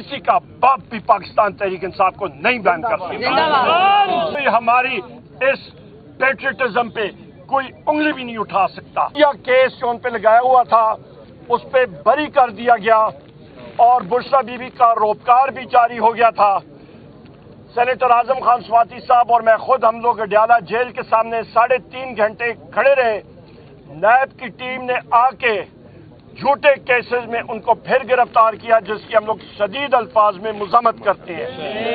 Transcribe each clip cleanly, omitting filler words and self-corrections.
किसी का बाप भी पाकिस्तान तहरीक इंसाफ को नहीं बैन कर सकता। हमारी इस पेट्रियटिज्म पे कोई उंगली भी नहीं उठा सकता। यह केस जो उन पे लगाया हुआ था उस पे बरी कर दिया गया और बुशरा बीबी का रोपकार भी जारी हो गया था। सेनेटर आजम खान स्वाति साहब और मैं खुद हम लोग अडयाला जेल के सामने 3.5 घंटे खड़े रहे। नैब की टीम ने आके झूठे केसेस में उनको फिर गिरफ्तार किया, जिसकी हम लोग शदीद अल्फाज में मुज़म्मत करते हैं।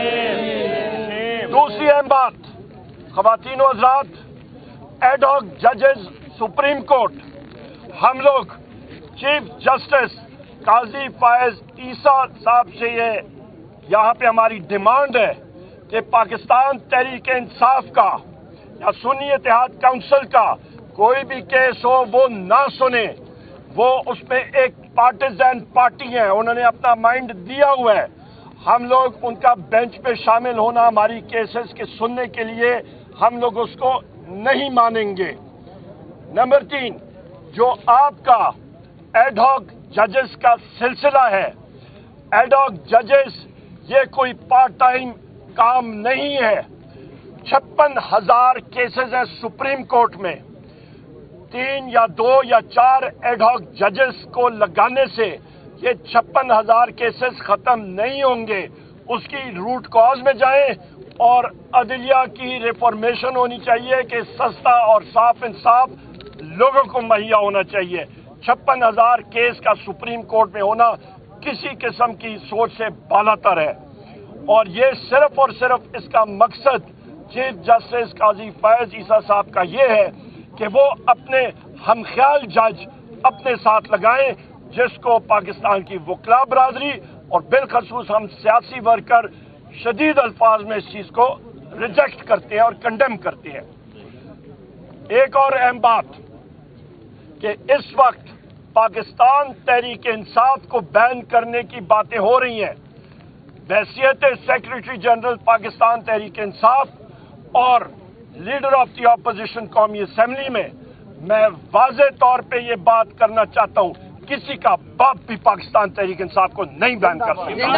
दूसरी अहम बात, ख़वातीन व हज़रात, एडहॉक जजेस सुप्रीम कोर्ट, हम लोग चीफ जस्टिस काजी फायज ईसा साहब से ये यहाँ पे हमारी डिमांड है कि पाकिस्तान तहरीक इंसाफ का या सुन्नी इत्तेहाद काउंसिल का कोई भी केस हो वो ना सुने। वो उसमें एक पार्टिजन पार्टी है, उन्होंने अपना माइंड दिया हुआ है। हम लोग उनका बेंच पे शामिल होना हमारी केसेस के सुनने के लिए हम लोग उसको नहीं मानेंगे। नंबर 3, जो आपका एडहॉक जजेस का सिलसिला है, एडहॉक जजेस ये कोई पार्ट टाइम काम नहीं है। 56,000 केसेस हैं सुप्रीम कोर्ट में। 3 या 2 या 4 एडहॉक जजेस को लगाने से ये 56,000 केसेस खत्म नहीं होंगे। उसकी रूट कॉज में जाएं और अदलिया की रिफॉर्मेशन होनी चाहिए कि सस्ता और साफ इंसाफ लोगों को मुहैया होना चाहिए। 56,000 केस का सुप्रीम कोर्ट में होना किसी किस्म की सोच से बालातर है और ये सिर्फ और सिर्फ इसका मकसद चीफ जस्टिस काजी फैज ईसा साहब का ये है कि वो अपने हमख्याल जज अपने साथ लगाएं, जिसको पाकिस्तान की वकला बरादरी और बिलखसूस हम सियासी वर्कर शदीद अल्फाज में इस चीज को रिजेक्ट करते हैं और कंडेम करते हैं। एक और अहम बात कि इस वक्त पाकिस्तान तहरीक इंसाफ को बैन करने की बातें हो रही हैं। बहैसियत सेक्रेटरी जनरल पाकिस्तान तहरीक इंसाफ और लीडर ऑफ द अपोजिशन कौमी असेंबली में मैं वाज़े तौर पे ये बात करना चाहता हूं, किसी का बाप भी पाकिस्तान तहरीक इंसाफ को नहीं बैन कर सकता।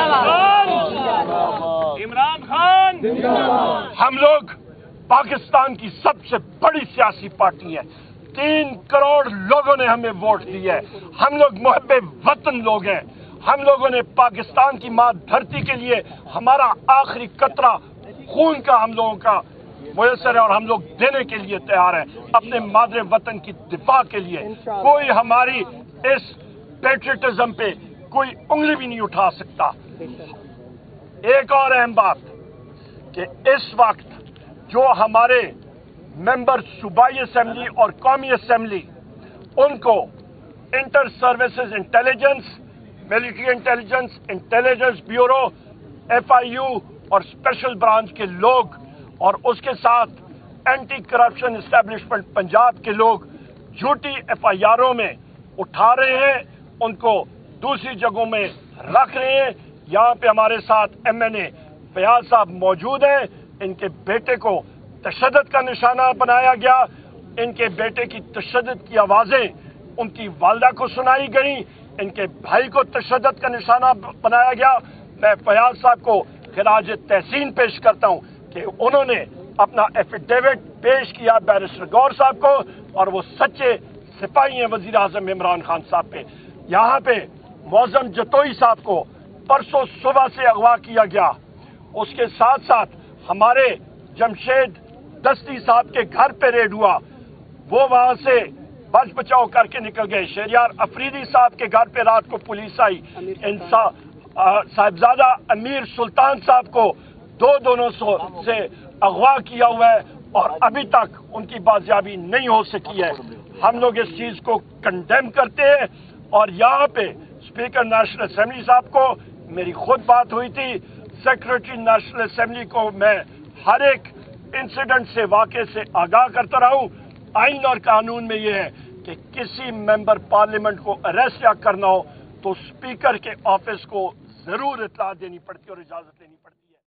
इमरान खान, हम लोग पाकिस्तान की सबसे बड़ी सियासी पार्टी है। 3 करोड़ लोगों ने हमें वोट दिया है। हम लोग मुहब्बे वतन लोग हैं। हम लोगों ने पाकिस्तान की मां धरती के लिए हमारा आखिरी कतरा खून का हम लोगों का मुयस्सर है और हम लोग देने के लिए तैयार हैं अपने मादरे वतन की दिफा के लिए। कोई हमारी इस पेट्रियटिज्म पे कोई उंगली भी नहीं उठा सकता। एक और अहम बात कि इस वक्त जो हमारे मेंबर सूबाई असेंबली और कौमी असेंबली, उनको inter services intelligence, military intelligence, intelligence bureau, FIU और स्पेशल ब्रांच के लोग और उसके साथ एंटी करप्शन एस्टेब्लिशमेंट पंजाब के लोग झूठी FIRों में उठा रहे हैं, उनको दूसरी जगहों में रख रहे हैं। यहाँ पे हमारे साथ MNA फयाज साहब मौजूद हैं। इनके बेटे को तशद्दुद का निशाना बनाया गया। इनके बेटे की तशद्दुद की आवाज़ें उनकी वालदा को सुनाई गई। इनके भाई को तशद्दुद का निशाना बनाया गया। मैं फयाज साहब को खिराज तहसीन पेश करता हूँ कि उन्होंने अपना एफिडेविट पेश किया बैरिस्टर गौर साहब को और वो सच्चे सिपाही हैं वजीर आजम इमरान खान साहब पे। यहाँ पे मौजम जतोई साहब को परसों सुबह से अगवा किया गया। उसके साथ साथ हमारे जमशेद दस्ती साहब के घर पे रेड हुआ, वो वहां से बच बचाव करके निकल गए। शहरियार अफरीदी साहब के घर पे रात को पुलिस आई। साहिबजादा अमीर सुल्तान साहब को दोनों से अगवा किया हुआ है और अभी तक उनकी बाजियाबी नहीं हो सकी है। हम लोग इस चीज को कंडेम करते हैं और यहाँ पे स्पीकर नेशनल असेंबली साहब को मेरी खुद बात हुई थी। सेक्रेटरी नेशनल असेंबली को मैं हर एक इंसिडेंट से, वाक़े से आगाह करता रहा हूँ। आइन और कानून में यह है कि किसी मेंबर पार्लियामेंट को अरेस्ट या करना हो तो स्पीकर के ऑफिस को जरूर इत्तला देनी पड़ती है और इजाजत लेनी पड़ती है।